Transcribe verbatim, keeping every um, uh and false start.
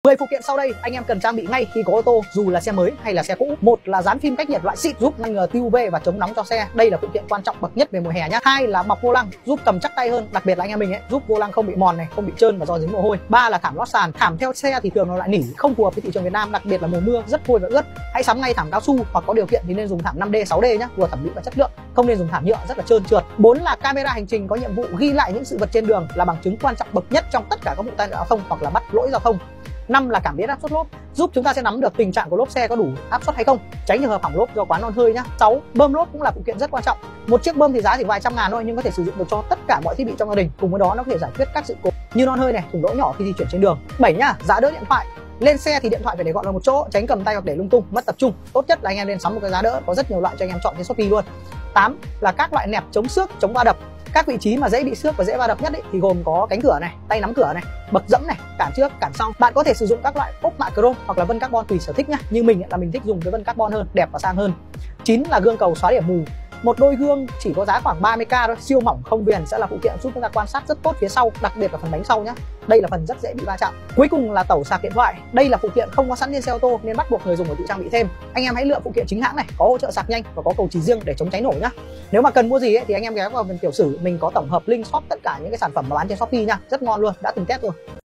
mười phụ kiện sau đây anh em cần trang bị ngay khi có ô tô, dù là xe mới hay là xe cũ. Một là dán phim cách nhiệt loại xịn giúp ngăn ngừa tia u vê và chống nóng cho xe. Đây là phụ kiện quan trọng bậc nhất về mùa hè nhé. Hai là bọc vô lăng giúp cầm chắc tay hơn, đặc biệt là anh em mình ấy, giúp vô lăng không bị mòn này, không bị trơn và do dính mồ hôi. Ba là thảm lót sàn. Thảm theo xe thì thường là loại nỉ, không phù hợp với thị trường Việt Nam, đặc biệt là mùa mưa rất hôi và ướt. Hãy sắm ngay thảm cao su, hoặc có điều kiện thì nên dùng thảm năm D, sáu D nhé, vừa thẩm mỹ và chất lượng, không nên dùng thảm nhựa rất là trơn trượt. Bốn là camera hành trình có nhiệm vụ ghi lại những sự vật trên đường, là bằng chứng quan trọng bậc nhất trong tất cả các vụ tai nạn giao thông hoặc là bắt lỗi giao thông. Năm là cảm biến áp suất lốp, giúp chúng ta sẽ nắm được tình trạng của lốp xe có đủ áp suất hay không, tránh trường hợp hỏng lốp do quá non hơi nhá. Sáu, bơm lốp cũng là phụ kiện rất quan trọng. Một chiếc bơm thì giá chỉ vài trăm ngàn thôi, nhưng có thể sử dụng được cho tất cả mọi thiết bị trong gia đình. Cùng với đó nó có thể giải quyết các sự cố như non hơi này, thủng lỗ nhỏ khi di chuyển trên đường. Bảy nhá, giá đỡ điện thoại. Lên xe thì điện thoại phải để gọn vào một chỗ, tránh cầm tay hoặc để lung tung mất tập trung. Tốt nhất là anh em nên sắm một cái giá đỡ, có rất nhiều loại cho anh em chọn trên Shopee luôn. Tám là các loại nẹp chống xước, chống va đập. Các vị trí mà dễ bị xước và dễ va đập nhất ấy, thì gồm có cánh cửa này, tay nắm cửa này, bậc dẫm này, cản trước, cản sau. Bạn có thể sử dụng các loại ốp mạ chrome hoặc là vân carbon tùy sở thích nhá. Như mình ấy, là mình thích dùng cái vân carbon hơn, đẹp và sang hơn. Chín là gương cầu xóa điểm mù. Một đôi gương chỉ có giá khoảng ba mươi k thôi, siêu mỏng không viền, sẽ là phụ kiện giúp chúng ta quan sát rất tốt phía sau, đặc biệt là phần bánh sau nhé. Đây là phần rất dễ bị va chạm. Cuối cùng là tẩu sạc điện thoại. Đây là phụ kiện không có sẵn trên xe ô tô nên bắt buộc người dùng phải tự trang bị thêm. Anh em hãy lựa phụ kiện chính hãng này, có hỗ trợ sạc nhanh và có cầu trì riêng để chống cháy nổ nhá. Nếu mà cần mua gì ấy, thì anh em ghé vào phần tiểu sử, mình có tổng hợp link shop tất cả những cái sản phẩm mà bán trên Shopee nha, rất ngon luôn, đã từng test rồi.